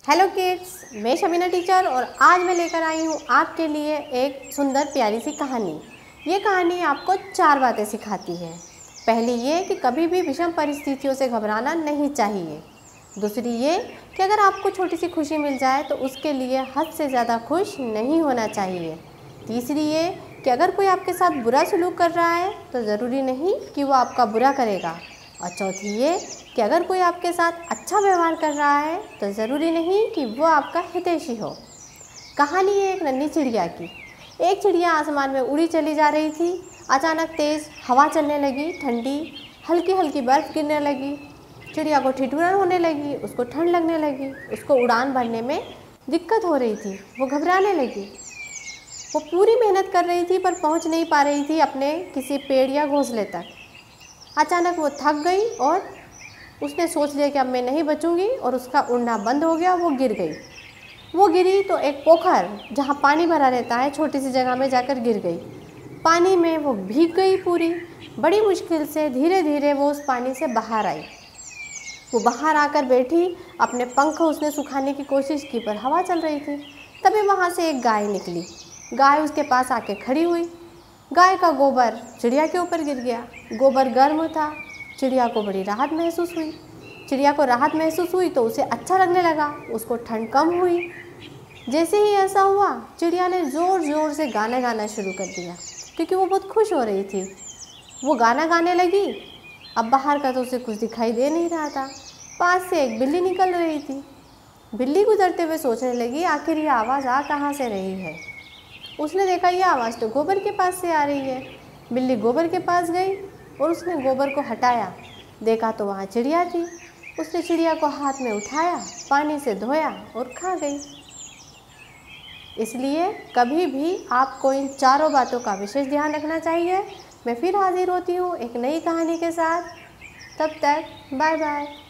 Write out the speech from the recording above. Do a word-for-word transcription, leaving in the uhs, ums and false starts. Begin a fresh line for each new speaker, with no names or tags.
Hello kids, मैं Shamina teacher और आज मैं लेकर आई हूँ आपके लिए एक सुंदर प्यारी सी कहानी। ये कहानी आपको चार बातें सिखाती है। पहली ये कि कभी भी विषम परिस्थितियों से घबराना नहीं चाहिए। दूसरी ये कि अगर आपको छोटी सी खुशी मिल जाए तो उसके लिए हद से ज़्यादा खुश नहीं होना चाहिए। तीसरी ये कि अगर कोई आपके साथ बुरा सलूक कर रहा है तो ज़रूरी नहीं कि वो आपका बुरा करेगा। और चौथी ये कि अगर कोई आपके साथ अच्छा व्यवहार कर रहा है तो ज़रूरी नहीं कि वो आपका हितैषी हो। कहानी है एक नन्ही चिड़िया की। एक चिड़िया आसमान में उड़ी चली जा रही थी। अचानक तेज़ हवा चलने लगी, ठंडी हल्की हल्की बर्फ़ गिरने लगी। चिड़िया को ठिठुरन होने लगी, उसको ठंड लगने लगी, उसको उड़ान भरने में दिक्कत हो रही थी, वो घबराने लगी। वो पूरी मेहनत कर रही थी पर पहुंच नहीं पा रही थी अपने किसी पेड़ या घोंसले तक। अचानक वो थक गई और उसने सोच लिया कि अब मैं नहीं बचूंगी और उसका उड़ना बंद हो गया। वो गिर गई। वो गिरी तो एक पोखर जहाँ पानी भरा रहता है, छोटी सी जगह में जाकर गिर गई। पानी में वो भीग गई पूरी। बड़ी मुश्किल से धीरे धीरे वो उस पानी से बाहर आई। वो बाहर आकर बैठी, अपने पंख उसने सुखाने की कोशिश की पर हवा चल रही थी। तभी वहाँ से एक गाय निकली। गाय उसके पास आके खड़ी हुई। गाय का गोबर चिड़िया के ऊपर गिर गया। गोबर गर्म था। चिड़िया को बड़ी राहत महसूस हुई। चिड़िया को राहत महसूस हुई तो उसे अच्छा लगने लगा, उसको ठंड कम हुई। जैसे ही ऐसा हुआ, चिड़िया ने ज़ोर ज़ोर से गाना गाना शुरू कर दिया क्योंकि वो बहुत खुश हो रही थी। वो गाना गाने लगी। अब बाहर का तो उसे कुछ दिखाई दे नहीं रहा था। पास से एक बिल्ली निकल रही थी। बिल्ली गुजरते हुए सोचने लगी, आखिर ये आवाज़ आ कहाँ से रही है। उसने देखा ये आवाज़ तो गोबर के पास से आ रही है। बिल्ली गोबर के पास गई और उसने गोबर को हटाया। देखा तो वहाँ चिड़िया थी। उसने चिड़िया को हाथ में उठाया, पानी से धोया और खा गई। इसलिए कभी भी आपको इन चारों बातों का विशेष ध्यान रखना चाहिए। मैं फिर हाजिर होती हूँ एक नई कहानी के साथ। तब तक बाय बाय।